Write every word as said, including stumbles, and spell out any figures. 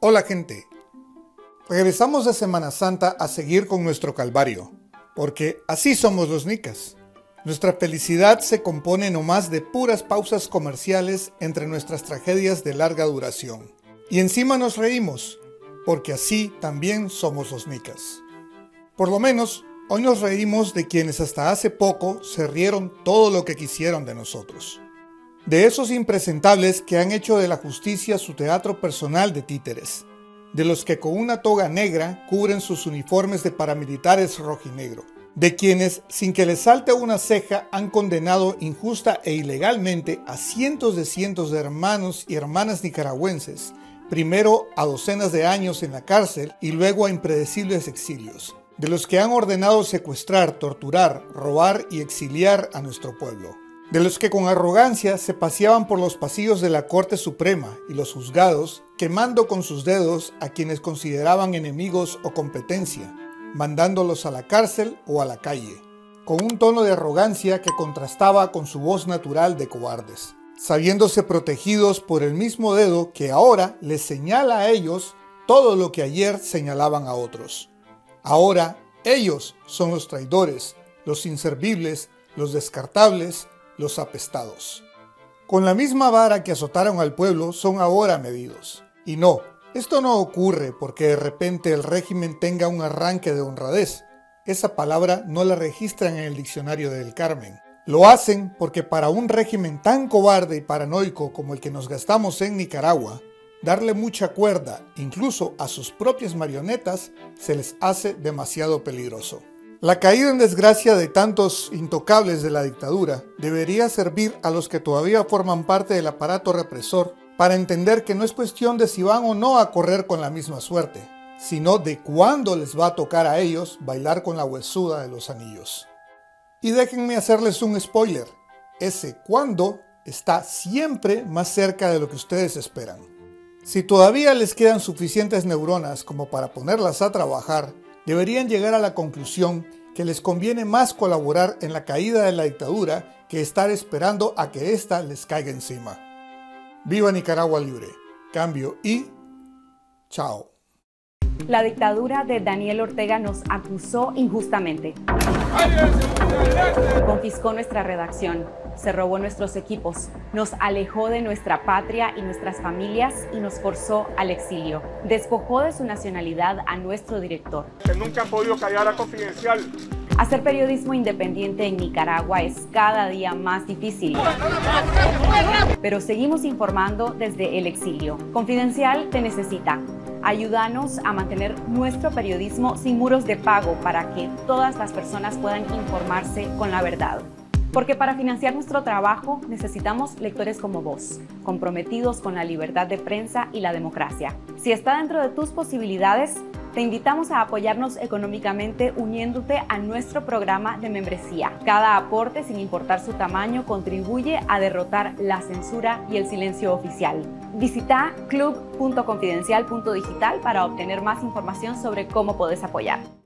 Hola gente, regresamos de Semana Santa a seguir con nuestro calvario, porque así somos los nicas. Nuestra felicidad se compone nomás de puras pausas comerciales entre nuestras tragedias de larga duración. Y encima nos reímos, porque así también somos los nicas. Por lo menos, hoy nos reímos de quienes hasta hace poco se rieron todo lo que quisieron de nosotros. De esos impresentables que han hecho de la justicia su teatro personal de títeres. De los que con una toga negra cubren sus uniformes de paramilitares rojinegro. De quienes, sin que les salte una ceja, han condenado injusta e ilegalmente a cientos de cientos de hermanos y hermanas nicaragüenses, primero a docenas de años en la cárcel y luego a impredecibles exilios. De los que han ordenado secuestrar, torturar, robar y exiliar a nuestro pueblo. De los que con arrogancia se paseaban por los pasillos de la Corte Suprema y los juzgados, quemando con sus dedos a quienes consideraban enemigos o competencia, mandándolos a la cárcel o a la calle, con un tono de arrogancia que contrastaba con su voz natural de cobardes, sabiéndose protegidos por el mismo dedo que ahora les señala a ellos todo lo que ayer señalaban a otros. Ahora ellos son los traidores, los inservibles, los descartables, los apestados. Con la misma vara que azotaron al pueblo son ahora medidos. Y no, esto no ocurre porque de repente el régimen tenga un arranque de honradez. Esa palabra no la registran en el diccionario del Carmen. Lo hacen porque para un régimen tan cobarde y paranoico como el que nos gastamos en Nicaragua, darle mucha cuerda, incluso a sus propias marionetas, se les hace demasiado peligroso. La caída en desgracia de tantos intocables de la dictadura debería servir a los que todavía forman parte del aparato represor para entender que no es cuestión de si van o no a correr con la misma suerte, sino de cuándo les va a tocar a ellos bailar con la huesuda de los anillos. Y déjenme hacerles un spoiler, ese cuándo está siempre más cerca de lo que ustedes esperan. Si todavía les quedan suficientes neuronas como para ponerlas a trabajar, deberían llegar a la conclusión que les conviene más colaborar en la caída de la dictadura que estar esperando a que ésta les caiga encima. ¡Viva Nicaragua libre! Cambio y... ¡chao! La dictadura de Daniel Ortega nos acusó injustamente. Confiscó nuestra redacción, se robó nuestros equipos, nos alejó de nuestra patria y nuestras familias y nos forzó al exilio. Despojó de su nacionalidad a nuestro director. Que nunca han podido callar a Confidencial. Hacer periodismo independiente en Nicaragua es cada día más difícil. Pero seguimos informando desde el exilio. Confidencial te necesita. Ayúdanos a mantener nuestro periodismo sin muros de pago para que todas las personas puedan informarse con la verdad. Porque para financiar nuestro trabajo necesitamos lectores como vos, comprometidos con la libertad de prensa y la democracia. Si está dentro de tus posibilidades, te invitamos a apoyarnos económicamente uniéndote a nuestro programa de membresía. Cada aporte, sin importar su tamaño, contribuye a derrotar la censura y el silencio oficial. Visita club punto confidencial punto digital para obtener más información sobre cómo podés apoyar.